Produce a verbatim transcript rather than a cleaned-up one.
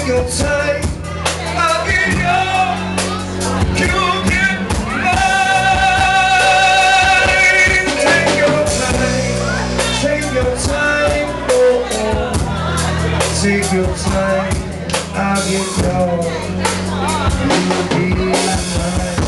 your time, I'll get yours, you get mine. Take your time, take your time, oh, oh. Take your time, I'll get yours, you'll be mine.